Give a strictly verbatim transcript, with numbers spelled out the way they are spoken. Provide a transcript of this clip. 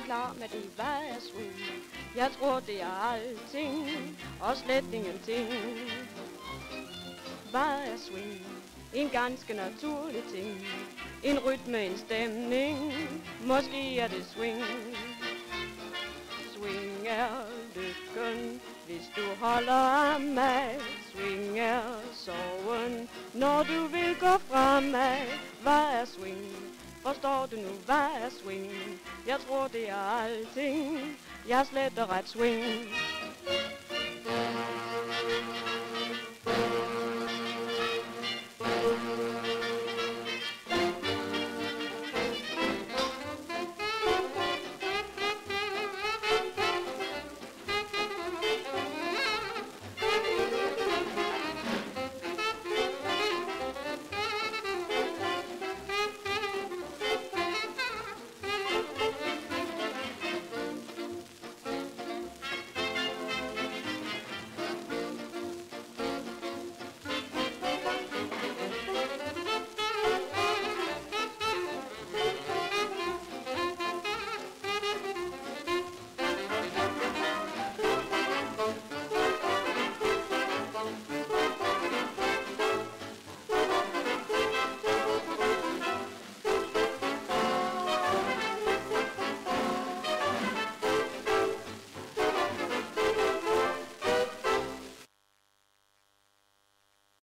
klar med det, hvad er swing? Jeg tror det er alting, og slet ingenting. Hvad er swing? En ganske naturlig ting. En rytme, en stemning, måske er det swing. Swing er lykken, hvis du holder af mig. Swing er sorgen, når du vil gå fremad. Hvad er swing? Forstår du nu, hvad er swing? Jeg tror det er alting, jeg er slet og ret swing.